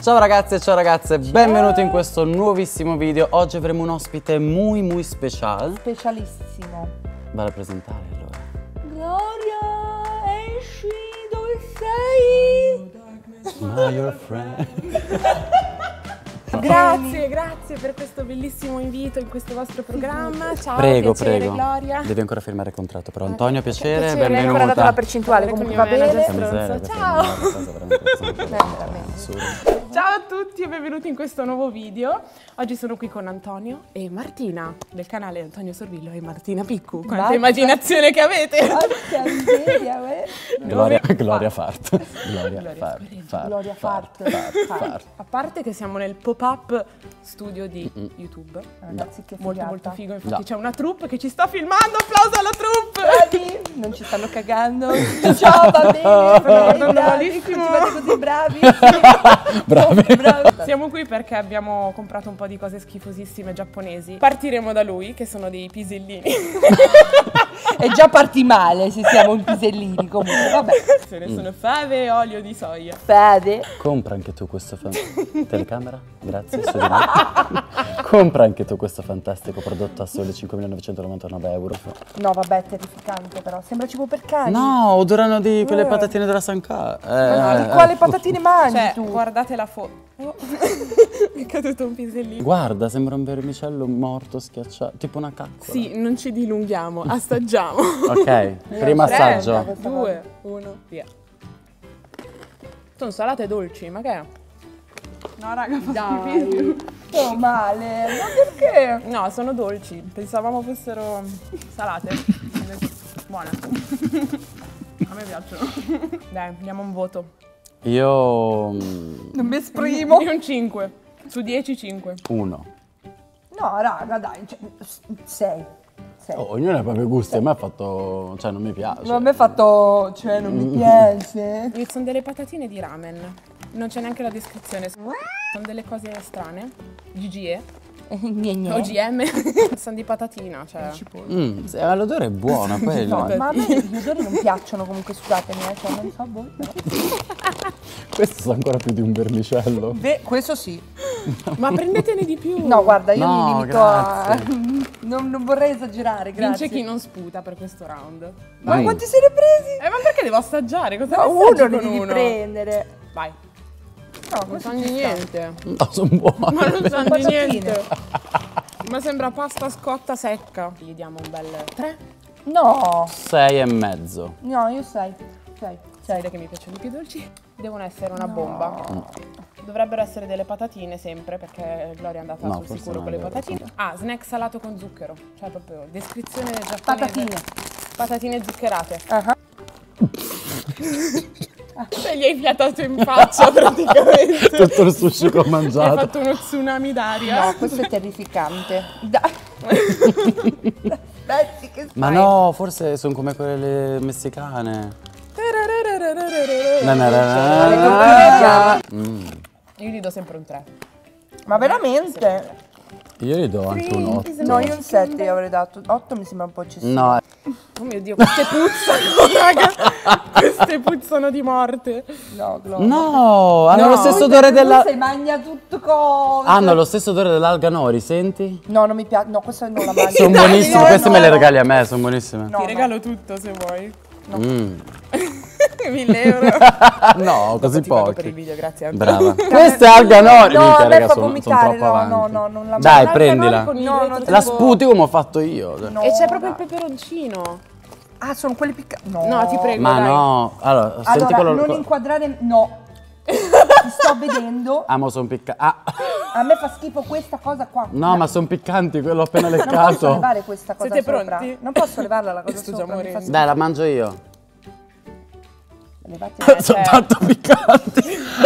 Ciao ragazzi e ciao ragazze, benvenuti in questo nuovissimo video. Oggi avremo un ospite muy speciale. Specialissimo. Vale a presentare allora. Gloria, esci, dove sei? My your friend. Grazie per questo bellissimo invito in questo vostro programma. Ciao, Prego, piacere, prego. Gloria. Devi ancora firmare il contratto, però Antonio, piacere, Hai benvenuta. ancora dato la percentuale, comunque va bene. Ciao. Ciao. Ciao a tutti e benvenuti in questo nuovo video. Oggi sono qui con Antonio e Martina del canale Antonio Sorvillo e Martina Piccu. Quanta Basta. immaginazione che avete! Gloria Fart. Gloria Fart. A parte che siamo nel pop-up studio di YouTube. Ragazzi, che Molto figo, infatti No. c'è una troupe che ci sta filmando, applauso alla troupe! Bravi, non ci stanno cagando. Ciao, va bene. guardando bravi, malissimo. continuate così bravi. Bravi. Siamo qui perché abbiamo comprato un po' di cose schifosissime giapponesi. Partiremo da lui, che sono dei pisellini. E già parti male se siamo in pisellini, comunque, vabbè. Ce ne sono fave e olio di soia. Fede. Compra anche tu questo telecamera? Grazie, su di me. Compra anche tu questo fantastico prodotto a soli 5.999 euro. No, vabbè, è terrificante però. Sembra cibo per cani. No, odorano di quelle patatine della Sanka. Di quale patatine mangi Cioè, tu? guardate la foto. Mi è caduto un pisellino. Guarda, sembra un vermicello morto, schiacciato, tipo una caccola. Sì, non ci dilunghiamo, assaggiamo. Ok, primo assaggio. 3, 2, 1, via. Sono salate e dolci, ma che è? No, raga, fa schifo. Sto male. Ma perché? No, sono dolci. Pensavamo fossero salate. Buone. A me piacciono. Dai, diamo un voto. Io... Non mi esprimo. Io un 5. Su 10, 5. 1. No, raga, dai. 6. Oh, ognuno ha i propri gusti, a me ha fatto... cioè non mi piace. Non mi ha fatto... cioè, non mi piace. Sono delle patatine di ramen. Non c'è neanche la descrizione. Sono delle cose strane. GGE. OGM. Sono di patatina, cioè. L'odore è buono, quello. No, ma a me gli odori non piacciono comunque, scusatemi, cioè, non so voi, però. Questo sa ancora più di un vermicello. Beh, questo sì. Ma prendetene di più. No, guarda, io No, mi limito grazie. a... Non vorrei esagerare, grazie. Vince chi non sputa per questo round. Ma quanti se ne presi? Ma perché devo assaggiare? Cosa No, ne uno assaggi ne con devi uno? prendere. Vai. No, Non questo sa di ci sta. niente. No, sono buoni. Ma non sa di patatine. niente. Ma sembra pasta scotta secca. Gli diamo un bel 3. No, 6,5. no, io 6. 6. Sai che mi piacciono i più dolci? Devono essere una bomba. Dovrebbero essere delle patatine sempre, perché Gloria è andata No, sul forse sicuro non con è le vero, patatine. Ah, snack salato con zucchero. Cioè proprio descrizione giapponese. Patatine. Patatine zuccherate. Ah. Cioè gli hai fiatato in faccia praticamente. Tutto il sushi che ho Hai mangiato. fatto uno tsunami d'aria. No, questo è terrificante. Dai. Aspetti, che Ma no, forse sono come quelle messicane. Io gli do sempre un 3. Ma veramente? Io gli do anche un 8. No, io un 7 gli avrei dato. 8 mi sembra un po' eccessivo. No, Oh mio Dio, queste puzzano, raga. Queste puzzano di morte. No, Gloria. no, hanno No. lo stesso odore della... Se mangia tutto cosa. Hanno lo stesso odore dell'alga nori, senti? No, non mi piace. No, questa non la mangio. Sono Dai, buonissime, no, queste no, me le no. regali a me, sono buonissime. No, Ti regalo tutto se vuoi. 1.000 euro. No, così Ti pago per pochi. il video, grazie Antonio. Brava. Questa è alga nori, No, minchia, a me raga, fa sono vomitare. troppo No, avanti. no, no, non la Dai, mangio. prendila. Con il No, retro non La tipo- sputi come ho fatto io. No, E c'è proprio il dai. peperoncino. Ah, sono quelli piccanti. No. No, ti prego. Ma dai. no, allora, senti Allora, quello... non inquadrare. No. Ti sto vedendo. Amo, sono piccanti. Ah, A me fa schifo questa cosa qua. no, ma sono piccanti, quello ho appena Non posso leccato. levare questa cosa Siete sopra. pronti? Non posso levarla la cosa Sto già sopra. Mi fa morendo. schifo. Dai, la mangio io. Levate. Sono tanto piccanti.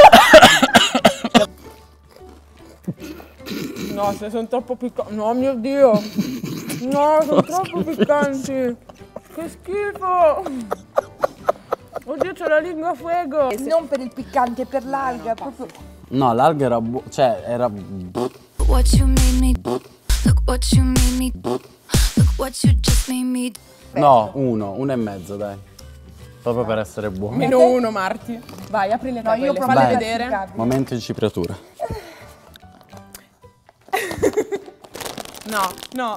No, se sono troppo piccanti. No, mio Dio. No, sono troppo piccanti. Che schifo. Oddio, c'ho la lingua a fuoco. Non per il piccante, per l'alga. Proprio. No, l'alga era cioè, era... What you made me look what you made me look what you just made me No, 1,5, dai. Proprio per essere buono. -1 Marti. Vai, apri le No, io tavole, provo falle a vedere. classificarli. Momento di cipriatura. No, no.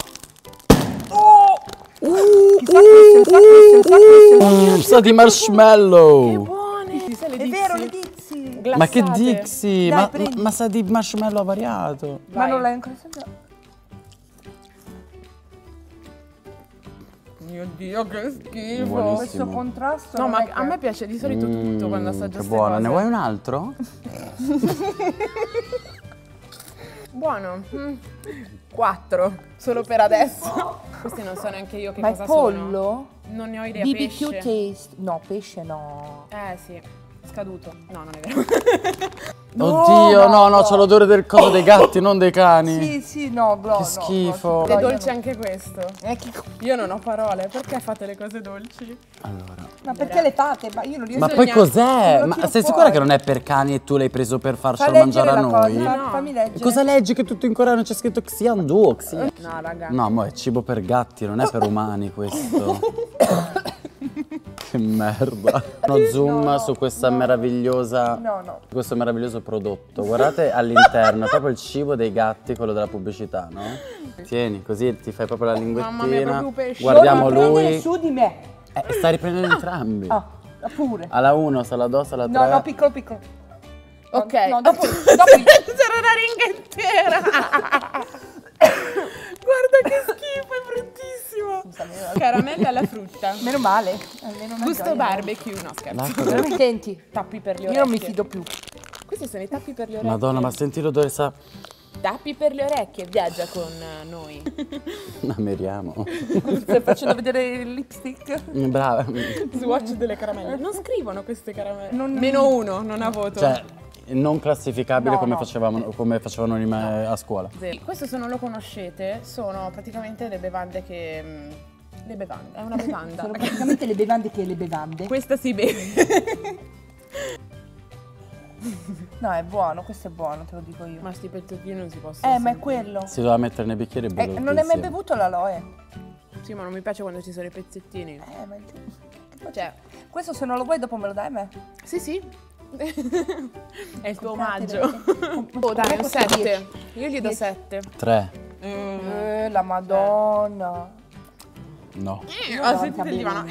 Sa di marshmallow. Buone. Sai le È vero, le Dixie? Dixie. Glassate. Ma che Dixie? Dai, Ma, prendi. ma sa di marshmallow avariato. Ma Vai. non l'hai ancora assaggiato? Mio Dio, che schifo. Buonissimo. Questo contrasto. No, non ma è a che- me piace di solito tutto quando assaggio Che queste buono. cose. Ne vuoi un altro? Buono. 4, solo per adesso. Questi non so neanche io che Ma è cosa pollo? sono. Non ne ho idea. BBQ pesce. taste. No, pesce no. Sì, scaduto. No, non è vero. Oddio, no, c'ho l'odore del coso dei gatti, non dei cani. Sì, sì, no, Glo. Che schifo. È dolce anche questo. Che Io non ho parole. Perché fate le cose dolci? Allora. Ma perché le fate? Ma io non riesco Ma a poi cos'è? lo Ma tiro sei fuori. sicura che non è per cani e tu l'hai preso per Fa farcelo leggere mangiare a la noi? cosa, No. fammi leggere. Cosa leggi che tutto in coreano c'è scritto Xiandu? No, raga. No, mo è cibo per gatti, non è per umani questo. Che merda. Uno zoom su questa meravigliosa. No. Questo meraviglioso prodotto. Guardate all'interno, è proprio il cibo dei gatti, quello della pubblicità, no? Tieni, così ti fai proprio la Mamma mia, linguettina. proprio pesce. Guardiamo Torna a prendere lui. su di me. Sta riprendendo entrambi. Ah, pure. Alla 1, alla 2, alla 3. No, piccolo. Ok. No, dopo. C'era una ringa intera. Guarda che schifo, è bruttissimo. Caramella alla frutta. Meno male. Almeno una Gusto gioia. barbecue, no scherzo. L'acqua Però del- mi senti? Tappi per le Io orecchie. non mi fido più. Questi sono i tappi per le orecchie. Madonna, ma senti l'odore, sa. Tappi per le orecchie, viaggia con noi. Amiriamo. Stai facendo vedere il lipstick? Brava. Swatch delle caramelle. Non scrivono queste caramelle. Non- -1, non ha voto. Cioè, non classificabile No, come no. facevano a scuola. Questo se non lo conoscete sono praticamente le bevande che... le bevande, è una bevanda. Sono praticamente le bevande che le bevande. Questa si beve. No, è buono, questo è buono, te lo dico io. Ma sti pezzettini non si possono Ma è sentire. quello. Si doveva mettere nei bicchieri e berlo Non hai mai insieme. bevuto l'aloe? Sì, ma non mi piace quando ci sono i pezzettini. Ma è giusto. Cioè, Questo se non lo vuoi dopo me lo dai a me? sì, sì. È il tuo Comprate, omaggio. perché- Oh, dai, un costa 7. 10. Io gli do 10. 7. 3. La madonna. No. Ah, sentite il divano.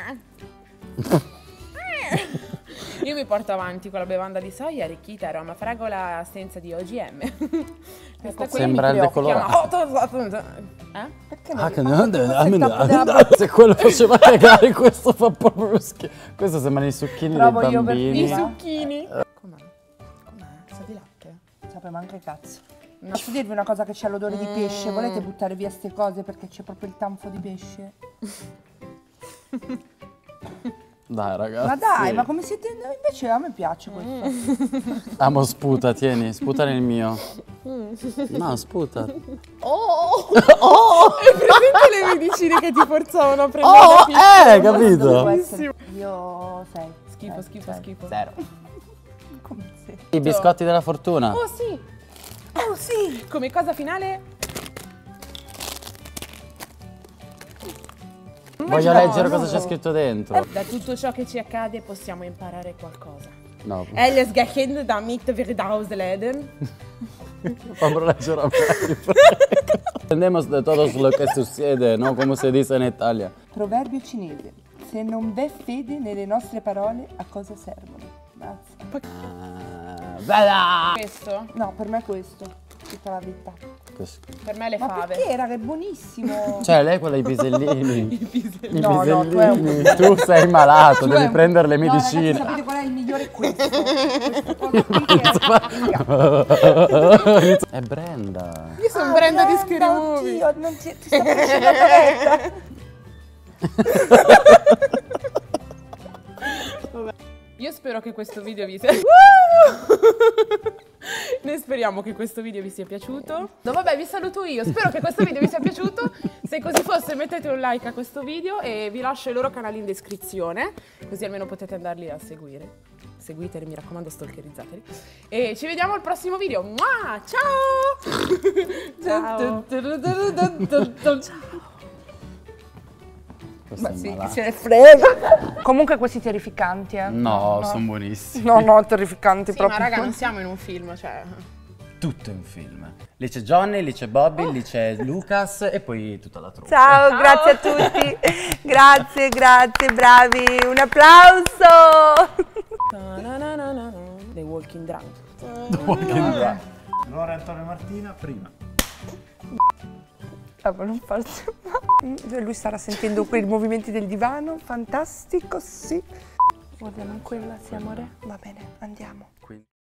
Io mi porto avanti con la bevanda di soia arricchita aroma fragola senza di OGM. Questa qui Sembra il si decolorato. chiama Perché Ah, che non se quello faceva cagare, questo fa proprio schifo. Questo sembra i succhini Provo dei io per bambini. i prima. succhini. Com'è? Sa di latte? Sapre manca il cazzo. Posso dirvi una cosa che c'è l'odore di pesce? Volete buttare via ste cose perché c'è proprio il tanfo di pesce? Dai, ragazzi. Ma dai, ma come siete? No, invece a me piace questo. Amo, sputa, tieni, sputa nel mio. No, sputa. Hai presente le medicine che ti forzavano a prendere la pizza? Capito? Devo essere- Io 6. Schifo, schifo, schifo. Zero. Come se. I biscotti della fortuna. Oh sì, Oh sì! come cosa finale? Voglio leggere cosa c'è scritto dentro. Da tutto ciò che ci accade possiamo imparare qualcosa. No, Alles Gehende damit wir ausleden. fammelo leggere a me. Entendemos de todos lo que succede, no? Come si dice in Italia. Proverbio cinese. Se non v'è fede nelle nostre parole, a cosa servono? Grazie. Bella! Questo No, per me è questo. Tutta la vita. per me le Ma fave. perché, raga, è buonissimo. Cioè, lei quella i pisellini. I No, no, tu è un- pisellini. Tu sei malato, Tu devi è un- prendere le No, medicine. ragazzi, sapete qual è il migliore? Questo. Questo coso qui che È Brenda. Io sono Brenda di Scary Brenda, Movie. oddio, non ti sta facendo la paletta. Io spero che questo video vi sia... Noi speriamo che questo video vi sia piaciuto. No, vabbè, vi saluto io. Spero che questo video vi sia piaciuto. Se così fosse, mettete un like a questo video e vi lascio i loro canali in descrizione, così almeno potete andarli a seguire. Seguiteli, mi raccomando, stalkerizzateli. E ci vediamo al prossimo video. Mua! Ciao! Ciao! Questo Ma è sì, chi malato. se ne frega. Comunque questi terrificanti, eh. No, sono buonissimi. No, terrificanti Sì, proprio. ma raga, non siamo in un film, cioè... Tutto è un film. Lì c'è Johnny, lì c'è Bobby, lì c'è Lucas e poi tutta la troupe. Ciao, grazie a tutti. Grazie, bravi. Un applauso. The Walking Drunk. Allora Antonio Martina, prima. Ma non farsi male. Lui starà sentendo quei movimenti del divano. Fantastico, sì. Guardiamo in quella, sì, amore? Va bene, andiamo.